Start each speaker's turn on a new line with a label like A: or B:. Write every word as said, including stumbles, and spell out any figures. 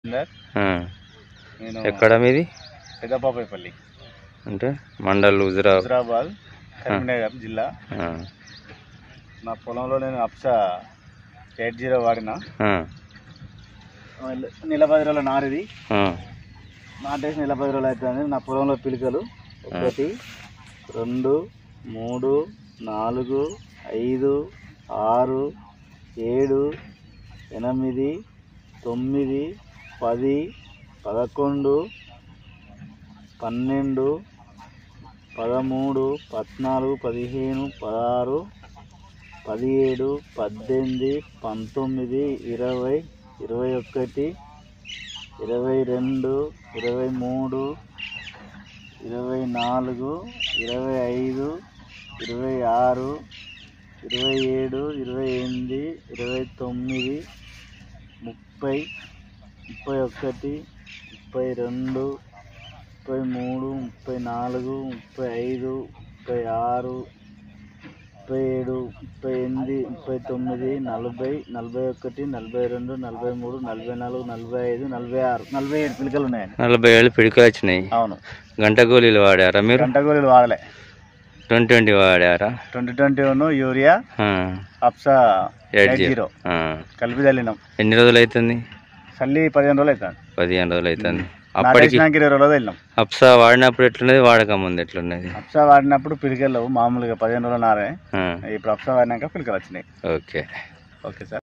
A: ఆ,
B: నేను
A: ఎక్కడ మీది?
B: పెద్దపాపేపల్లి
A: అంటే మండల్ హుజురా
B: హుజురాబాద్ కరీంనగర్ జిల్లా.
A: ఆ,
B: నా పొలంలో నేను అప్సా ఎయిట్ జీరో వాడిన.
A: ఆ,
B: నెల పది రోజుల నారిది
A: ఆ,
B: నాటేసి నెల పది రోజులు అవుతుంది. నా పొలంలో పిలికలు ఒకటి రెండు మూడు నాలుగు ఐదు ఆరు ఏడు ఎనిమిది తొమ్మిది పది పదకొండు పన్నెండు పదమూడు పద్నాలుగు పదిహేను పదహారు పదిహేడు పద్దెనిమిది పంతొమ్మిది ఇరవై ఇరవై ఒకటి ఇరవై రెండు ఇరవై మూడు ఇరవై నాలుగు ఇరవై ఐదు ఇరవై ఆరు ఇరవై ఏడు ఇరవై ఎనిమిది ఇరవై తొమ్మిది ముప్పై ముప్పై ఒకటి ముప్పై రెండు ముప్పై మూడు ముప్పై నాలుగు ముప్పై ఐదు ముప్పై ఆరు ముప్పై ఏడు ముప్పై ఎనిమిది ముప్పై తొమ్మిది నలభై నలభై ఒకటి నలభై రెండు నలభై మూడు నలభై నాలుగు నలభై ఐదు నలభై ఆరు నలభై ఏడు పిలికలు ఉన్నాయండి.
A: నలభై ఏళ్ళు పిడికలు వచ్చినాయి.
B: అవును.
A: గంట గోళీలు వాడారా మీరు?
B: గంట గోళీలు వాడలే.
A: ట్వంటీ ట్వంటీ వాడారా?
B: ట్వంటీ ట్వంటీ వన్ యూరియా అప్సా ఎయిట్ జీరో కలిపి చల్లినాం.
A: ఎన్ని రోజులు అవుతుంది?
B: చల్లి పదిహేను రోజులు అవుతుంది.
A: పదిహేను రోజులు అవుతుంది. అప్పటికి
B: ఇరవై రోజులు వెళ్ళినాం.
A: అప్సా వాడినప్పుడు ఎట్లున్నది, వాడక ముందు ఎట్లున్నది?
B: అప్సా వాడినప్పుడు పిలికలు మామూలుగా పదిహేను రోజులు నారే. ఇప్పుడు అప్సా వాడినాక పిలికలు వచ్చినాయి.
A: Okay
B: okay sir.